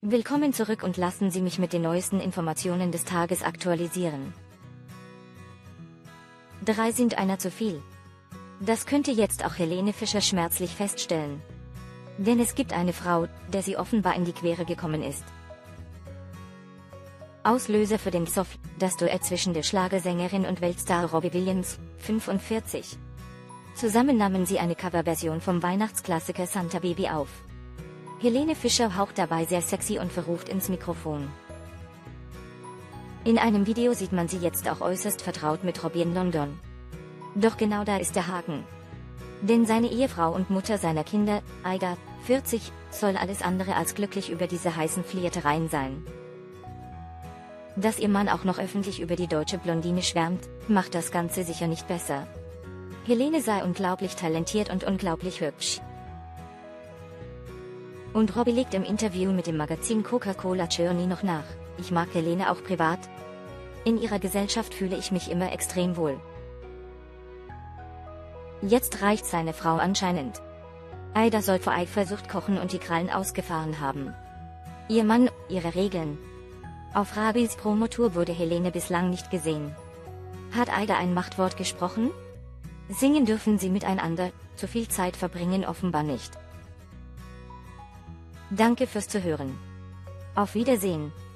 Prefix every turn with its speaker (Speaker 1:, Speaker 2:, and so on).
Speaker 1: Willkommen zurück und lassen Sie mich mit den neuesten Informationen des Tages aktualisieren. 3 sind einer zu viel. Das könnte jetzt auch Helene Fischer schmerzlich feststellen. Denn es gibt eine Frau, der sie offenbar in die Quere gekommen ist. Auslöser für den Zoff, das Duett zwischen der Schlagersängerin und Weltstar Robbie Williams, 45. Zusammen nahmen sie eine Coverversion vom Weihnachtsklassiker Santa Baby auf. Helene Fischer haucht dabei sehr sexy und verruft ins Mikrofon. In einem Video sieht man sie jetzt auch äußerst vertraut mit Robbie in London. Doch genau da ist der Haken. Denn seine Ehefrau und Mutter seiner Kinder, Aiga, 40, soll alles andere als glücklich über diese heißen Flirtereien sein. Dass ihr Mann auch noch öffentlich über die deutsche Blondine schwärmt, macht das Ganze sicher nicht besser. Helene sei unglaublich talentiert und unglaublich hübsch. Und Robbie legt im Interview mit dem Magazin Coca-Cola Journey noch nach: Ich mag Helene auch privat. In ihrer Gesellschaft fühle ich mich immer extrem wohl. Jetzt reicht seine Frau anscheinend. Aida soll vor Eifersucht kochen und die Krallen ausgefahren haben. Ihr Mann, ihre Regeln. Auf Robbies Promotour wurde Helene bislang nicht gesehen. Hat Aida ein Machtwort gesprochen? Singen dürfen sie miteinander, zu viel Zeit verbringen offenbar nicht. Danke fürs Zuhören. Auf Wiedersehen.